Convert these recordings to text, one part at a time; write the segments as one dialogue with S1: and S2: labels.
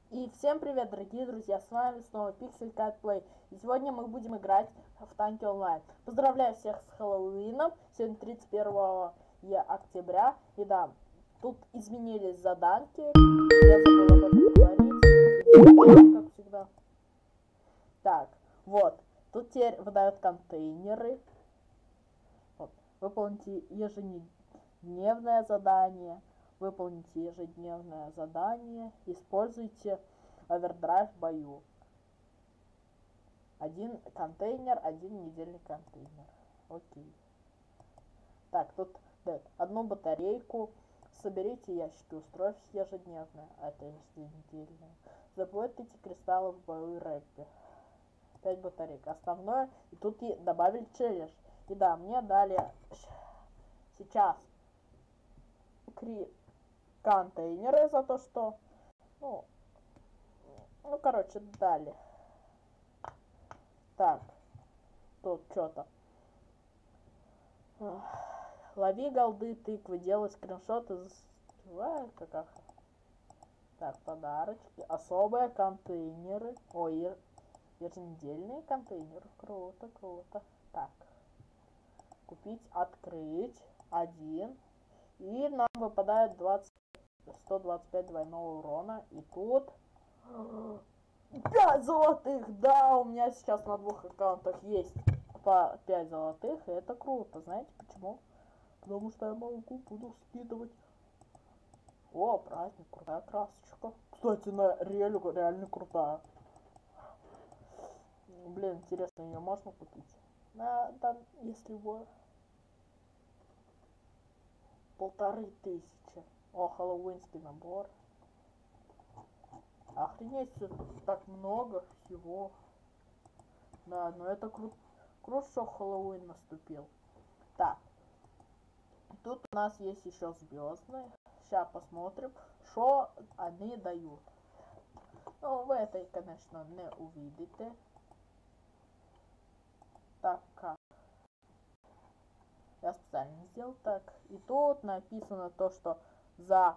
S1: И всем привет, дорогие друзья, с вами снова Pixel Cat Play. И сегодня мы будем играть в танки онлайн. Поздравляю всех с Хэллоуином, сегодня 31 октября. И да, тут изменились заданки, я забыл об этом говорить, как всегда. Так, вот, тут теперь выдают контейнеры. Вот, выполните ежедневное задание. Выполните ежедневное задание. Используйте овердрайв в бою. Один контейнер, один недельный контейнер. Окей. Так, тут дает одну батарейку. Соберите ящики, устройтесь ежедневно. Это еженедельное. Заплатите кристаллы в бою и рэпе. 5 батареек. Основное. И тут и добавили челлендж. И да, мне дали сейчас контейнеры за то, что короче, дали. Так, тут что-то. Лови голды, тыквы, делай скриншоты, как. Так, подарочки, особые контейнеры. Ой, еженедельные контейнеры. Круто, круто. Так, купить, открыть, один. И нам выпадает 125 двойного урона. И тут 5 золотых. Да, у меня сейчас на двух аккаунтах есть по 5 золотых. И это круто. Знаете почему? Потому что я буду скидывать. О, праздник, крутая красочка. Кстати, на реально крутая. Блин, интересно, ее можно купить? Да, если вы 1500. О, хэллоуинский набор. Охренеть, так много всего. Да, но это круто, что Хэллоуин наступил. Так, тут у нас есть еще звездные. Сейчас посмотрим, что они дают. Ну, вы это, конечно, не увидите. Так, как? Я специально сделал так. И тут написано то, что за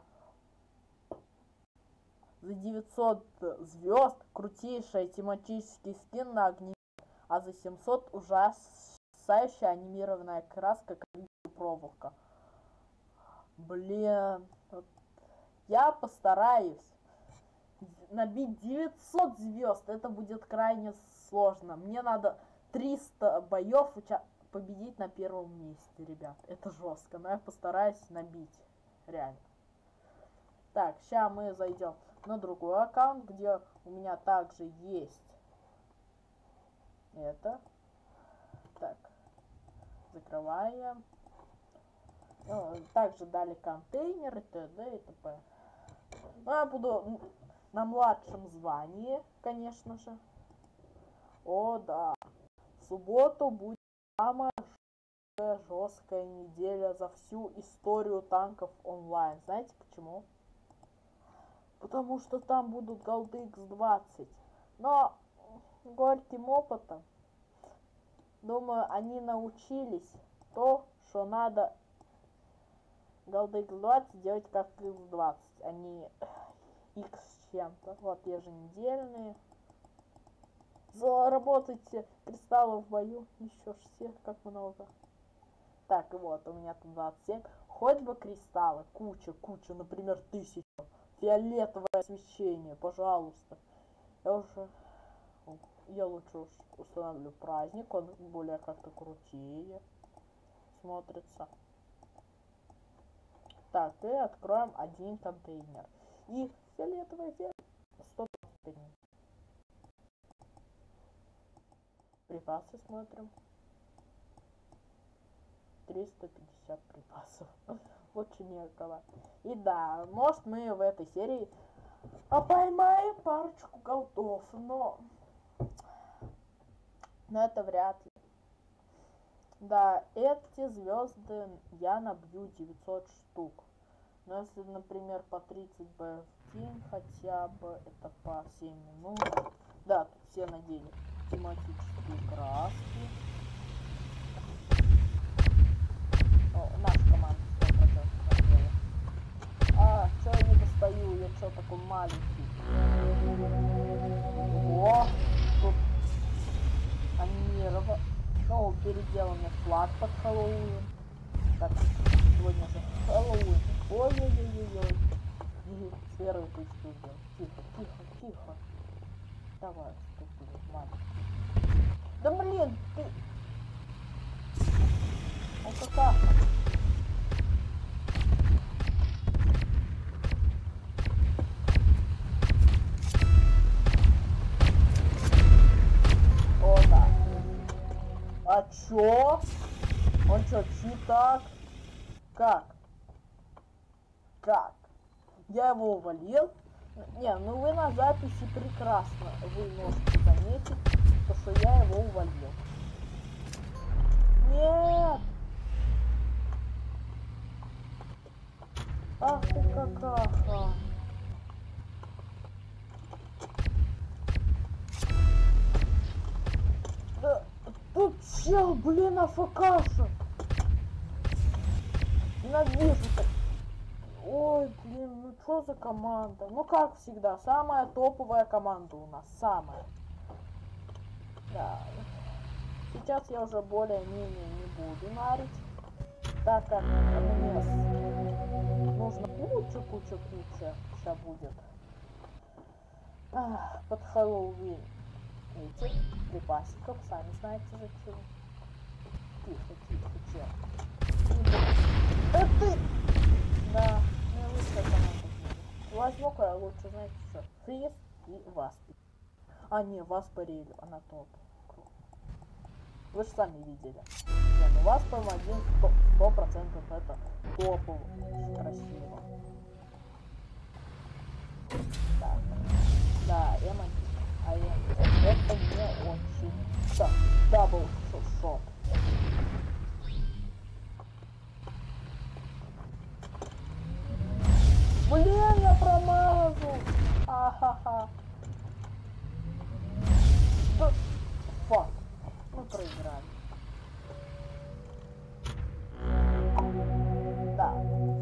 S1: 900 звезд крутейший тематический скин на огне, а за 700 ужасающая анимированная краска, количество проволока. Блин, я постараюсь набить 900 звезд. Это будет крайне сложно. Мне надо 300 боев победить на первом месте, ребят. Это жестко, но я постараюсь набить. Реально. Так, сейчас мы зайдем на другой аккаунт, где у меня также есть это. Так, закрываем. Также дали контейнеры, т.д. и т.п. Ну, я буду на младшем звании, конечно же. О, да. В субботу будет самая жесткая неделя за всю историю танков онлайн. Знаете почему? Потому что там будут голды X20. Но горьким опытом, думаю, они научились то, что надо голды X20 делать как X20, а не X с чем-то. Вот еженедельные. Заработайте кристаллов в бою. Еще все как много. Так, и вот, у меня тут 27. Хоть бы кристаллы. Куча, например, 1000. Фиолетовое освещение, пожалуйста. Я лучше установлю праздник, он более как-то крутее смотрится. Так, и откроем один контейнер. И фиолетовое 125. Припасы смотрим. 350 припасов. Очень некого. И да, может мы в этой серии поймаем парочку голдов, но это вряд ли. Да, эти звезды я набью 900 штук. Но если, например, по 30 б в день хотя бы, это по 7 минут. Да, тут все надели тематические краски. Наша команда 100% надела. Что я не достал? стою, я что такой маленький? О, тут анимировано. Ну, переделанный флаг под Хэллоуин. Так, сегодня же Хэллоуин. Ой-ой-ой-ой-ой. И серую тычку сделал. Тихо, тихо, тихо. Давай, что будет, маленький. Да блин, ты... Ну какая? О, да. А чё? Он чё, читак? Как? Как? Я его увалил? Не, ну вы на записи прекрасно. Вы можете заметить, то, что я его увалил. Нет! Ах ты какаха! Да, тут чел, блин, АФКша! Ненавижу так. Ой, блин, ну что за команда? Ну как всегда, самая топовая команда у нас, самая. Да. Сейчас я уже более-менее не буду нарить, так как мне нужно куча сейчас будет. Под Хэллоуин. Эти припасиков, сами знаете зачем. Тихо, тихо, чел. Да ты! Да, мне лучшая команда будет. Возьму-ка я лучше, знаете что, Фриз и Васпи. А, не, Васпарель, она топ. Вы же сами видели. Не, ну Васпа М1 100% это топово. Красиво. Так. Да, М1. А это не очень. Так, дабл шот. Блин, я промазал! Ахаха. Да, фак. Мы проиграли. Да.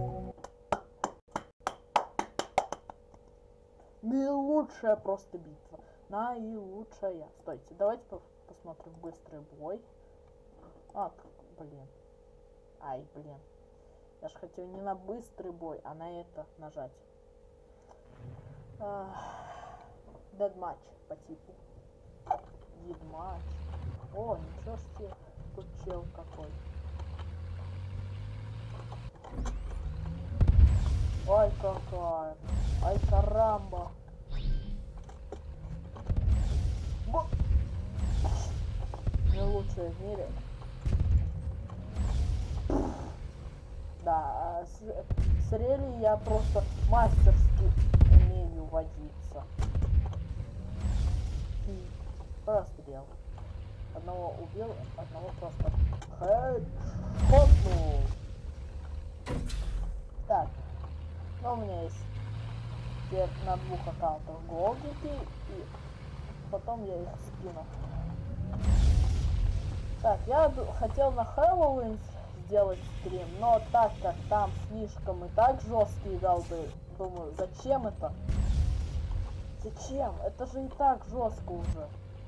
S1: Наилучшая просто битва. Наилучшая. Стойте, давайте посмотрим быстрый бой. А, блин. Ай, блин. Я ж хотел не на быстрый бой, а на это нажать. Дедматч по типу. Дедматч. О, ничего себе. Тут чел какой. Ай, какая. Ай, карамба. Не лучшая в мире. Да, с рели я просто мастерски умею водиться. И прострел. Одного убил, одного просто хэдшотнул. Так, ну у меня есть теперь на 2 аккаунтах голдики, и потом я их скину. Так, я хотел на Хэллоуин сделать стрим, но так как там слишком и так жесткие голды, думаю, зачем это? Зачем? Это же и так жестко уже.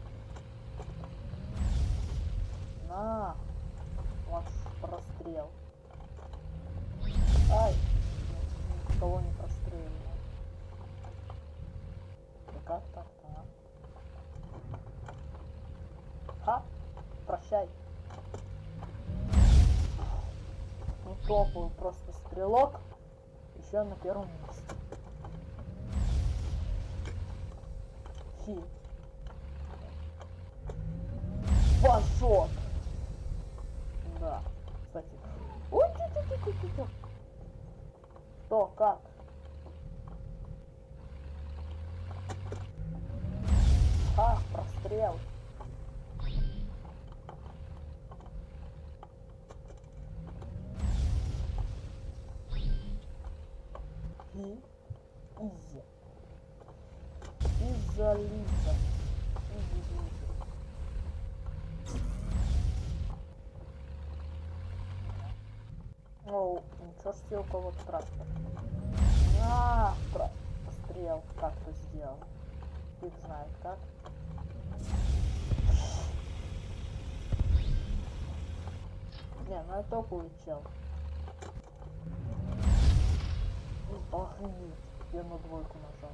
S1: На, вот прострел. Ай, никого не прострелил. И как так-то, а? Ха, прощай. Ну топовый просто стрелок. Еще на первом месте. Фи. Ваншот. Да. Кстати. Ой, тихо. Что, как? Прострел. И изи. Изолиза. О, ничего себе, у кого-то трактор. На, стрел как-то сделал. Фиг знает как. Не, ну это только улетел. Охренеть. Я на двойку нажал.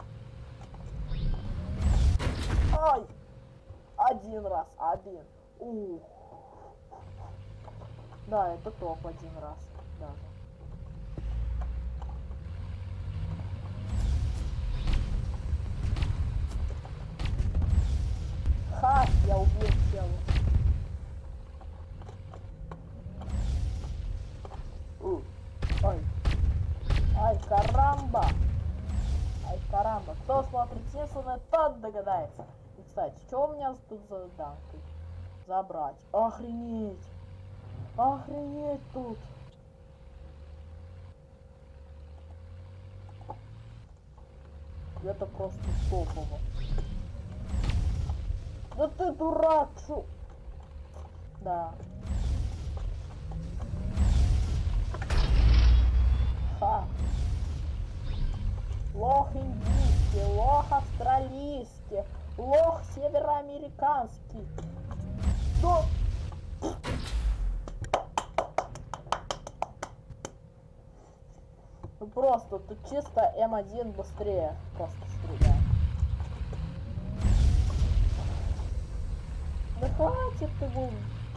S1: Ай! Один раз, один. Ух. Да, это топ один раз даже. Ха! Я убил чела. Ой. Ай, карамба! Ай, карамба. Кто смотрит Симпсоны, тот догадается. И, кстати, что у меня тут за данкой? Забрать. Охренеть! Охренеть тут! Это просто топово. Да ты дурак, шо? Да. Ха. Лох индийский, лох австралийский, лох североамериканский. Что? Ну просто, тут чисто М1 быстрее просто стреляет. Да хватит его.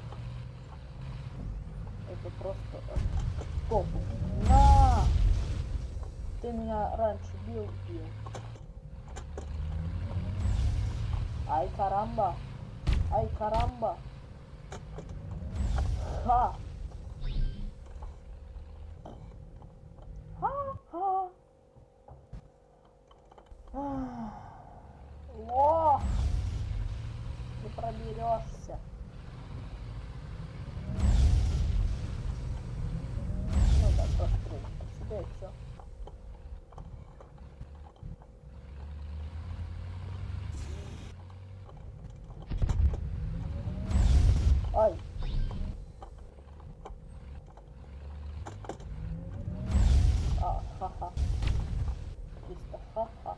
S1: Это просто топ. На! Ты меня раньше бил. Ай, карамба. Ай, карамба. Ха. Ха-ха. Лох. Не проберешься. Ну да, пострель по себе и все. Ай. Ха-ха. Чисто ха-ха.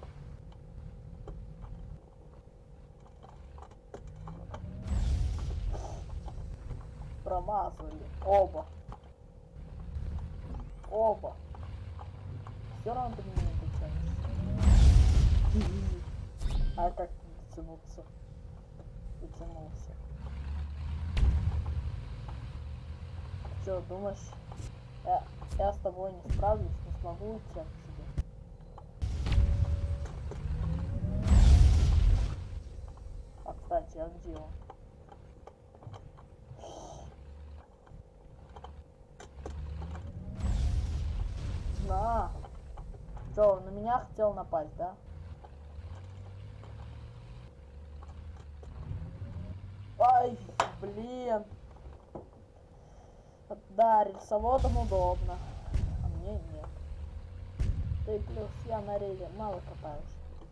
S1: Промазали. Оба. Оба. Все равно ты меня не дотянешь. А как дотянуться? Дотянулся. Что, думаешь, я с тобой не справлюсь, не смогу уйти от тебя? А, кстати, а где он? На! Что, он на меня хотел напасть, да? Ай, блин! Да, рельсоводам удобно, а мне нет. Да и плюс я на реле мало катаюсь.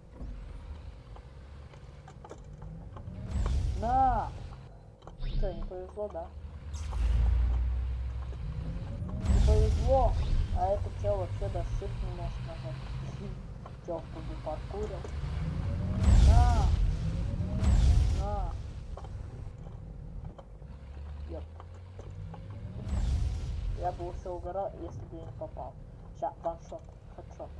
S1: На! Что, не повезло, да? Не повезло, а этот чел вообще даже shift не может нажать. Чел в туду паркурил. На! На! Ёп. Я бы уже угорал, если бы я не попал. Сейчас, ваншот, хедшот.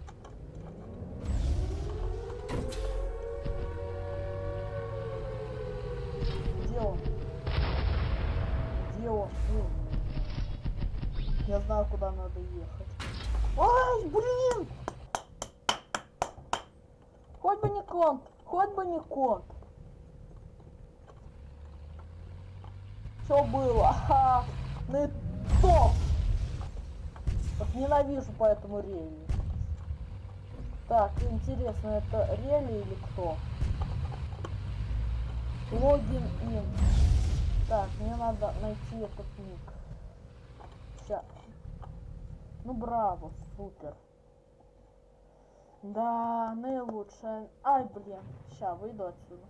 S1: Где он? Где он? Я знаю, куда надо ехать. Ай, блин! Хоть бы не конт, хоть бы не конт. Что было? Ха! Ну и топ! Вот ненавижу по этому реле. Так, интересно, это рели или кто? Логин ин. Так, мне надо найти этот ник. Сейчас. Ну браво, супер. Да, наилучшее. Ай, блин. Сейчас выйду отсюда.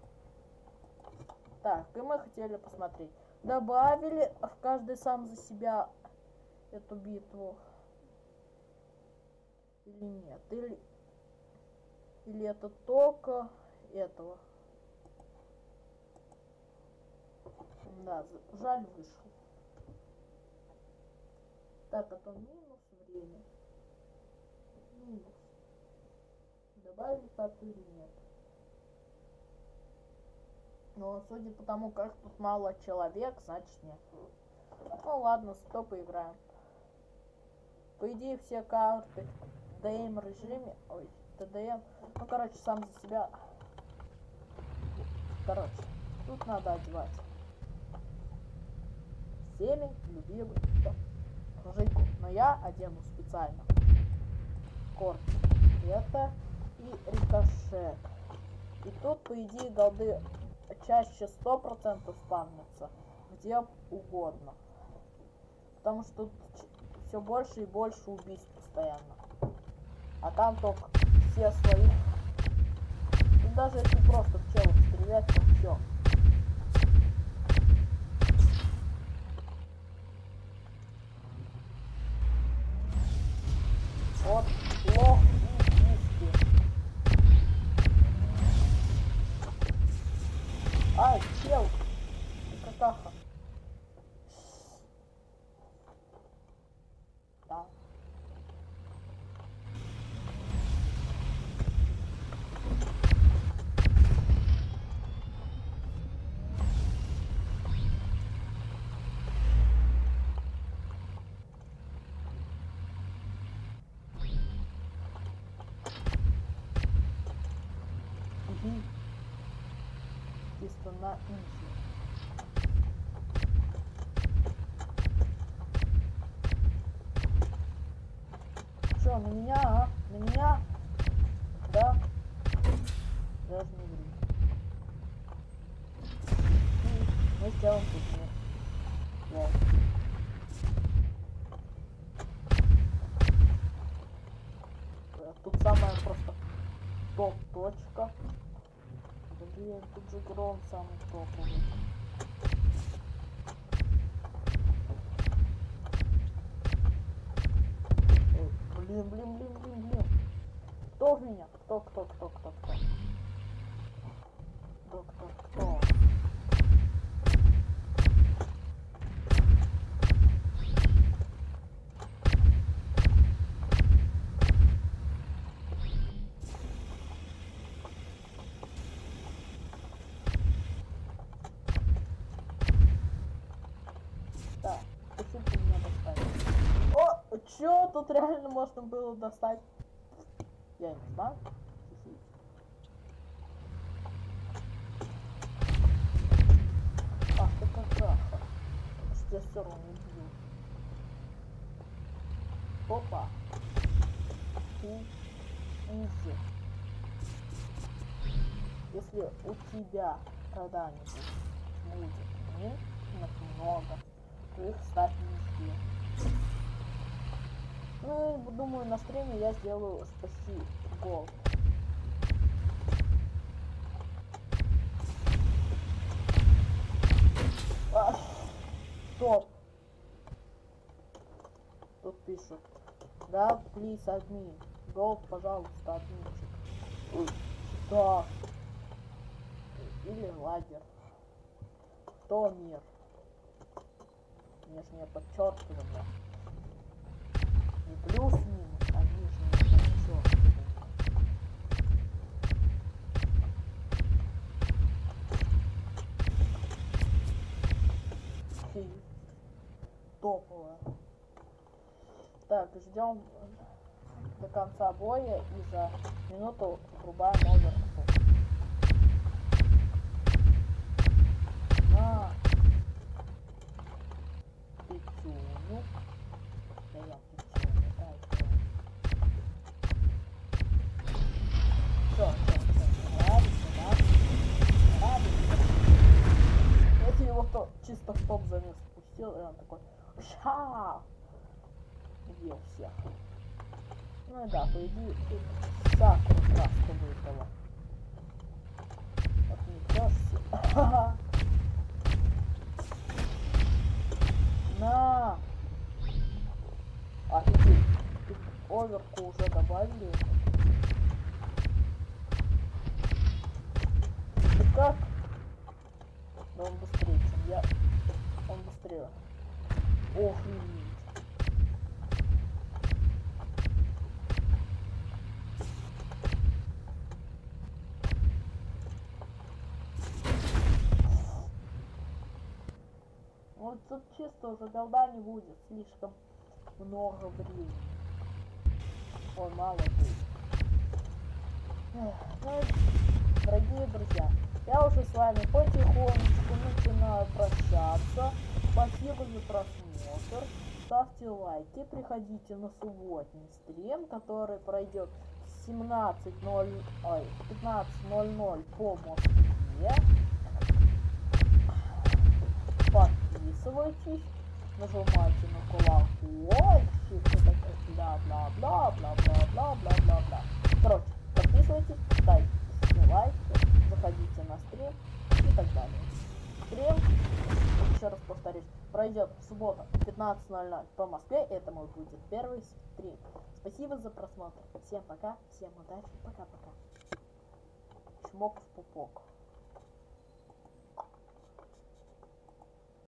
S1: Так, и мы хотели посмотреть. Добавили в каждый сам за себя эту битву. Или нет? Или это только этого? Да, жаль, вышел. Так, это минус время. Минус. Добавили карту или нет? Но судя по тому, как тут мало человек, значит нет. Ну ладно, стоп, поиграем. По идее, все карты в ДМ режиме. Ой, ТДМ. Ну, короче, сам за себя. Короче, тут надо одевать всеми любимый рыжейку. Но я одену специально корпус это и рикошет. И тут, по идее, голды чаще 100% спавнятся где угодно. Потому что тут все больше и больше убийств постоянно. А там только все свои. И даже если просто в челов стрелять, то все. Вот лох и диски. Ай, чел! Какаха. Да. Чисто на изи. Что, на меня, а? На меня? Да? Даже не ври. Мы сделаем турнир. Вау. Тут самая просто топ-точка. Блин, тут же Гром самый топовый. Ой, блин. Кто в меня? Кто? Кто? Да, почему меня достать? О, чё тут реально можно было достать? Я не знаю. Ах, ты какаха. Что я все равно не бью. Опа. Изи. Если у тебя когда-нибудь будет минусов много, то их ставь везде. Ну, думаю, на стриме я сделаю спаси гол. Стоп. Тут пишут. Да, плиз, админ. Голд, пожалуйста, админчик. Да. Или лагерь. Кто мир? Нижнее подчеркивание. Не плюс-минус, а нижнее подчеркивание. Топовая. Так, ждем до конца боя и за минуту врубаем оверку. На пятюню. Даем пятюню. Все. Если его кто чисто в топ замес спустил, и он такой ша! Убил всех. Ну и да, по идее, тут Сакуру краску выпала. Отметешься. На! Офигеть, тут оверку уже добавили. Ну тут чисто уже голда не будет, слишком много времени. Ой, мало будет. Ну, дорогие друзья, я уже с вами потихонечку начинаю прощаться. Спасибо за просмотр. Ставьте лайки, приходите на субботний стрим, который пройдет в 15:00 по Москве. Подписывайтесь, нажимайте на колокольчик, бла-бла-бла-бла-бла-бла-бла-бла-бла. Короче, подписывайтесь, ставьте лайки, заходите на стрим и так далее. Стрим, еще раз повторюсь, пройдет в субботу в 15:00 по Москве. Это мой будет первый стрим. Спасибо за просмотр. Всем пока, всем удачи, пока-пока. Чмок в пупок.